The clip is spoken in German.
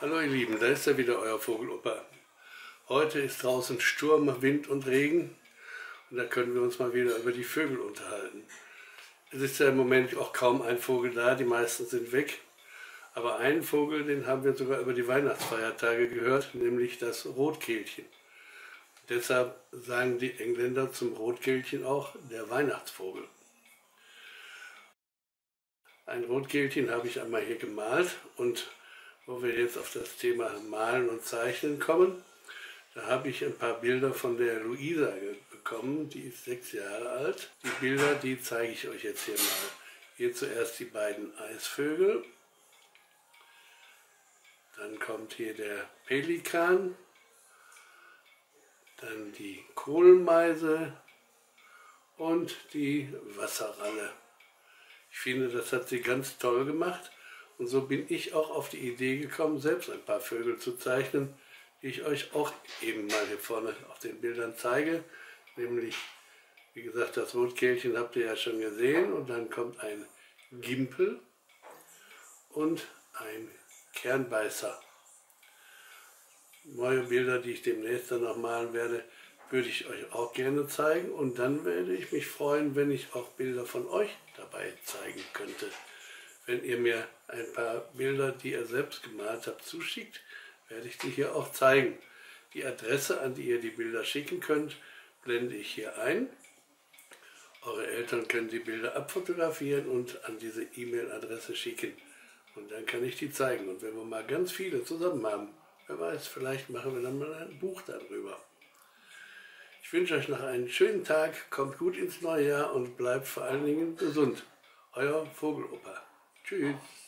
Hallo ihr Lieben, da ist ja wieder euer Vogelopa. Heute ist draußen Sturm, Wind und Regen und da können wir uns mal wieder über die Vögel unterhalten. Es ist ja im Moment auch kaum ein Vogel da, die meisten sind weg. Aber einen Vogel, den haben wir sogar über die Weihnachtsfeiertage gehört, nämlich das Rotkehlchen. Deshalb sagen die Engländer zum Rotkehlchen auch der Weihnachtsvogel. Ein Rotkehlchen habe ich einmal hier gemalt und wo wir jetzt auf das Thema Malen und Zeichnen kommen, da habe ich ein paar Bilder von der Luisa bekommen, die ist 6 Jahre alt. Die Bilder, die zeige ich euch jetzt hier mal. Hier zuerst die beiden Eisvögel, dann kommt hier der Pelikan, dann die Kohlmeise und die Wasserralle. Ich finde, das hat sie ganz toll gemacht und so bin ich auch auf die Idee gekommen, selbst ein paar Vögel zu zeichnen, die ich euch auch eben mal hier vorne auf den Bildern zeige. Nämlich, wie gesagt, das Rotkehlchen habt ihr ja schon gesehen und dann kommt ein Gimpel und ein Kernbeißer. Neue Bilder, die ich demnächst dann noch malen werde, würde ich euch auch gerne zeigen und dann werde ich mich freuen, wenn ich auch Bilder von euch dabei zeigen könnte. Wenn ihr mir ein paar Bilder, die ihr selbst gemalt habt, zuschickt, werde ich die hier auch zeigen. Die Adresse, an die ihr die Bilder schicken könnt, blende ich hier ein. Eure Eltern können die Bilder abfotografieren und an diese E-Mail-Adresse schicken. Und dann kann ich die zeigen. Und wenn wir mal ganz viele zusammen haben, wer weiß, vielleicht machen wir dann mal ein Buch darüber. Ich wünsche euch noch einen schönen Tag, kommt gut ins neue Jahr und bleibt vor allen Dingen gesund. Euer Vogelopa. Tschüss.